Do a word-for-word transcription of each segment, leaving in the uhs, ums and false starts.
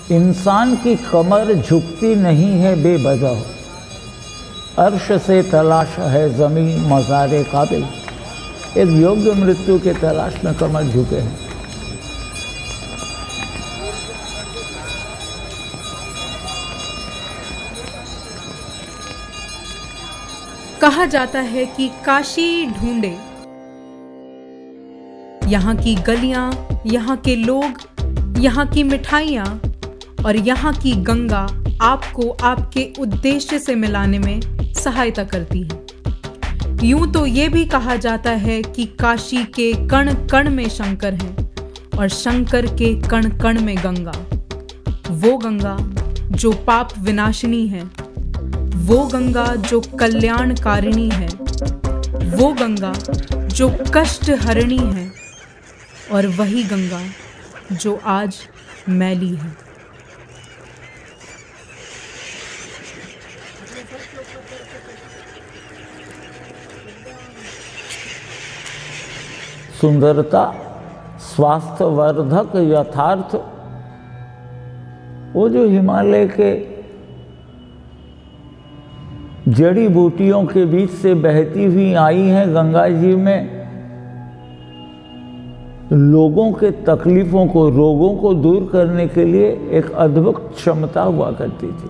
इंसान की कमर झुकती नहीं है बेवजह, अर्श से तलाश है ज़मीन मज़ारे काबिल। एक योग्य मृत्यु के तलाश में कमर झुके हैं। कहा जाता है कि काशी ढूंढे, यहाँ की गलियां, यहाँ के लोग, यहाँ की मिठाइयाँ और यहाँ की गंगा आपको आपके उद्देश्य से मिलाने में सहायता करती है। यूं तो ये भी कहा जाता है कि काशी के कण कण में शंकर हैं और शंकर के कण कण में गंगा। वो गंगा जो पाप विनाशिनी है, वो गंगा जो कल्याणकारिणी है, वो गंगा जो कष्ट हरिणी है और वही गंगा जो आज मैली है। सुंदरता, स्वास्थ्यवर्धक यथार्थ, वो जो हिमालय के जड़ी बूटियों के बीच से बहती हुई आई हैं गंगा जी में, लोगों के तकलीफों को, रोगों को दूर करने के लिए एक अद्भुत क्षमता हुआ करती थी।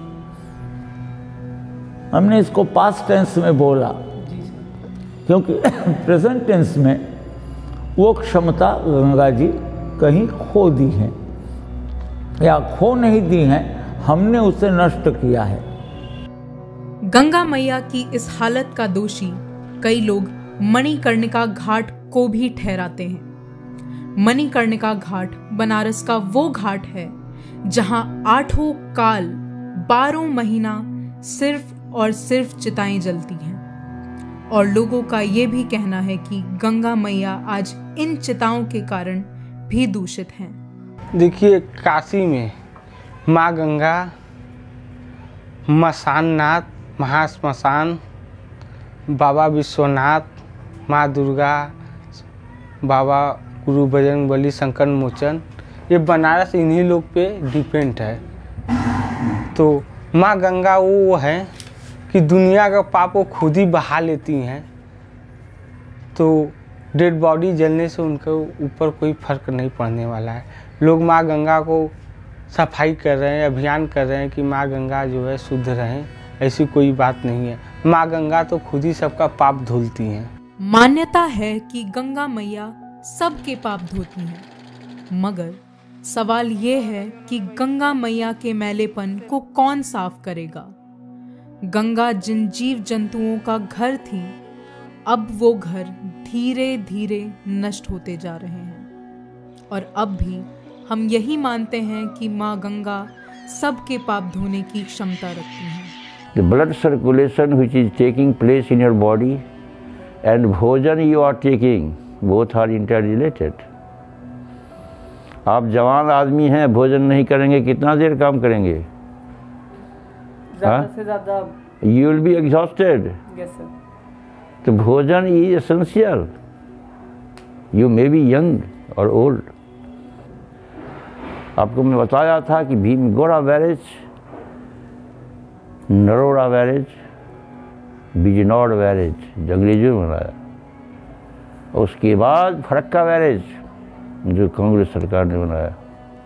हमने इसको पास्ट टेंस में बोला क्योंकि प्रेजेंट टेंस में वो क्षमता गंगा जी कहीं खो दी है, या खो नहीं दी है, हमने उसे नष्ट किया है। गंगा मैया की इस हालत का दोषी कई लोग मणिकर्णिका घाट को भी ठहराते हैं। मणिकर्णिका घाट बनारस का वो घाट है जहां आठों काल बारह महीना सिर्फ और सिर्फ चिताएं जलती हैं, और लोगों का ये भी कहना है कि गंगा मैया आज इन चिताओं के कारण भी दूषित हैं। देखिए, काशी में माँ गंगा, मसाननाथ, महाश्मशान, बाबा विश्वनाथ, माँ दुर्गा, बाबा गुरु बजरंगबली, शंकर मोचन, ये बनारस इन्हीं लोग पे डिपेंड है। तो माँ गंगा वो है कि दुनिया का पाप वो खुद ही बहा लेती हैं, तो डेड बॉडी जलने से उनके ऊपर कोई फर्क नहीं पड़ने वाला है। लोग माँ गंगा को सफाई कर रहे हैं, अभियान कर रहे हैं कि माँ गंगा जो है शुद्ध रहें, ऐसी कोई बात नहीं है। माँ गंगा तो खुद ही सबका पाप धुलती हैं। मान्यता है कि गंगा मैया सबके पाप धोती हैं, मगर सवाल ये है कि गंगा मैया के मैलेपन को कौन साफ करेगा। गंगा जिन जीव जंतुओं का घर थी, अब वो घर धीरे धीरे नष्ट होते जा रहे हैं, और अब भी हम यही मानते हैं कि माँ गंगा सबके पाप धोने की क्षमता रखती हैं। The blood circulation which is taking place in your body and भोजन you are taking, both are interrelated. आप जवान आदमी हैं, भोजन नहीं करेंगे कितना देर काम करेंगे? ज़्यादा से ज़्यादा You will be exhausted. Yes, sir. तो भोजन is essential. You may be young or old. आपको मैं बताया था कि Bhimgoda barrage, Narora barrage, Bijnor barrage अंग्रेजों ने बनाया, उसके बाद फरक्का बैरेज जो कांग्रेस सरकार ने बनाया।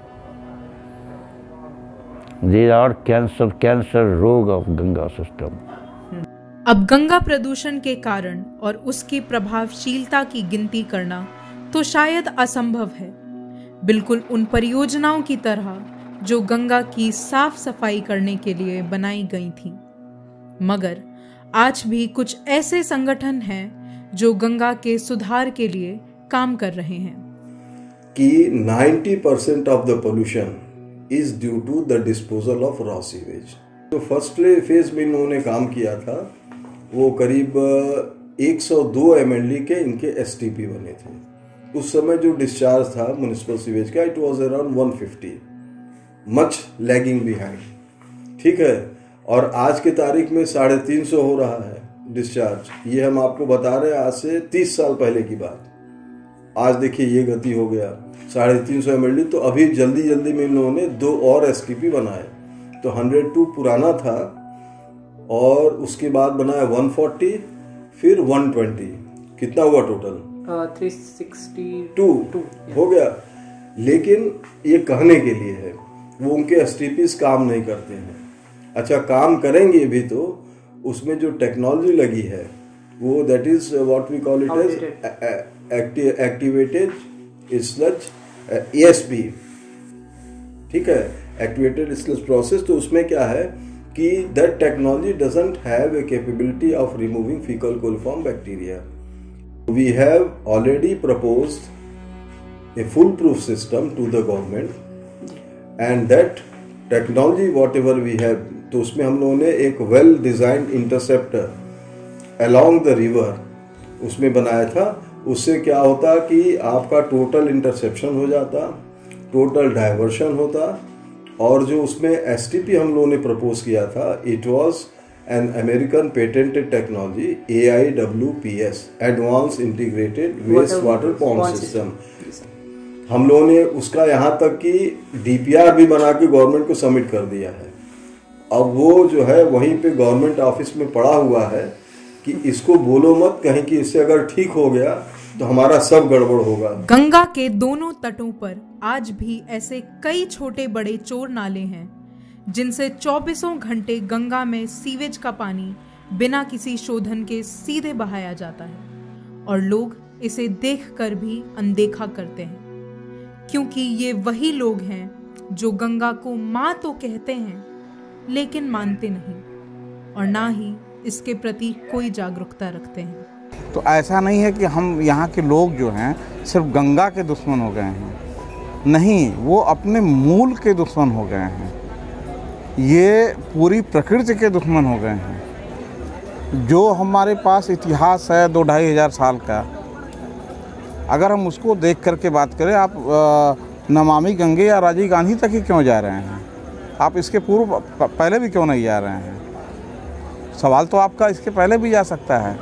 They are cancer, cancer रोग of गंगा सिस्टम। अब गंगा प्रदूषण के कारण और उसकी प्रभावशीलता की गिनती करना तो शायद असंभव है, बिल्कुल उन परियोजनाओं की तरह जो गंगा की साफ सफाई करने के लिए बनाई गई थी। मगर आज भी कुछ ऐसे संगठन हैं जो गंगा के सुधार के लिए काम कर रहे हैं। कि नब्बे percent of the pollution is due to the disposal of raw sewage. तो फर्स्ट फेज में इन्होंने काम किया था, वो करीब एक सौ दो एम एल डी के इनके एस टी पी बने थे। उस समय जो डिस्चार्ज था म्युनिसिपल सीवेज का, it was around one fifty, much lagging behind, ठीक है। और आज के तारीख में साढ़े तीन सौ हो रहा है डिस्चार्ज। ये हम आपको बता रहे हैं आज से तीस साल पहले की बात। आज देखिए ये गति हो गया साढ़े तीन सौ एम एल डी। तो अभी जल्दी जल्दी में इन लोगों ने दो और एस टी पी बनाए। तो हंड्रेड टू पुराना था और उसके बाद बनाया वन फोर्टी, फिर वन ट्वेंटी। कितना हुआ टोटल? थ्री सिक्सटी टू हो गया। लेकिन ये कहने के लिए है, वो उनके एस टी पीज काम नहीं करते हैं। अच्छा काम करेंगे भी तो उसमें जो टेक्नोलॉजी लगी है वो that is what we call it as activated sludge A S P, ठीक है, एक्टिवेटेड स्लज प्रोसेस। तो उसमें क्या है कि that technology doesn't have a capability of removing faecal coliform bacteria. We have already proposed a full proof system to the government and that technology whatever we have, तो उसमें हम लोगों ने एक well designed interceptor along the river उसमें बनाया था। उससे क्या होता कि आपका टोटल इंटरसेप्शन हो जाता, टोटल डाइवर्शन होता। और जो उसमें एस टी पी हम लोगों ने प्रपोज किया था, it was an American patented technology A I W P S, advance integrated waste water pond system. हम लोगों ने उसका यहाँ तक कि डी पी आर भी बना के गवर्नमेंट को सबमिट कर दिया है। अब वो जो है वहीं पे गवर्नमेंट ऑफिस में पड़ा हुआ है कि इसको बोलो मत कहीं कि इससे अगर ठीक हो गया तो हमारा सब गड़बड़ होगा। गंगा के दोनों तटों पर आज भी ऐसे कई छोटे बड़े चोर नाले हैं जिनसे चौबीसों घंटे गंगा में सीवेज का पानी बिना किसी शोधन के सीधे बहाया जाता है और लोग इसे देखकर भी अनदेखा करते हैं, क्योंकि ये वही लोग हैं जो गंगा को माँ तो कहते हैं लेकिन मानते नहीं और ना ही इसके प्रति कोई जागरूकता रखते हैं। तो ऐसा नहीं है कि हम यहाँ के लोग जो हैं सिर्फ गंगा के दुश्मन हो गए हैं, नहीं, वो अपने मूल के दुश्मन हो गए हैं। ये पूरी प्रकृति के दुश्मन हो गए हैं। जो हमारे पास इतिहास है दो ढाई हजार साल का, अगर हम उसको देख करके बात करें, आप नमामि गंगे या राजीव गांधी तक ही क्यों जा रहे हैं? आप इसके पूर्व पहले भी क्यों नहीं जा रहे हैं? सवाल तो आपका इसके पहले भी जा सकता है।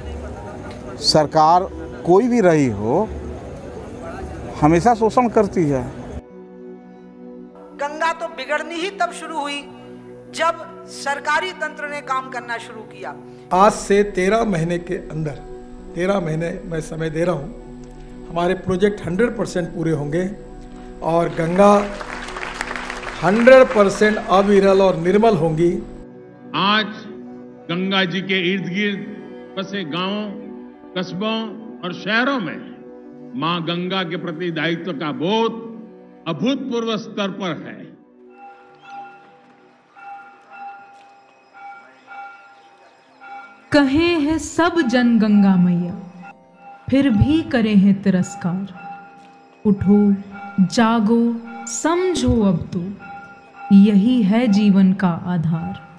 सरकार कोई भी रही हो हमेशा शोषण करती है। गंगा तो बिगड़नी ही तब शुरू हुई जब सरकारी तंत्र ने काम करना शुरू किया। आज से तेरह महीने के अंदर, तेरह महीने मैं समय दे रहा हूँ, हमारे प्रोजेक्ट हंड्रेड परसेंट पूरे होंगे और गंगा हंड्रेड परसेंट अविरल और निर्मल होंगी। आज गंगा जी के इर्द गिर्द बसे गांवों, कस्बों और शहरों में मां गंगा के प्रति दायित्व का बोध अभूतपूर्व स्तर पर है। कहे हैं सब जन गंगा मैया, फिर भी करे हैं तिरस्कार। उठो जागो समझो अब तो, यही है जीवन का आधार।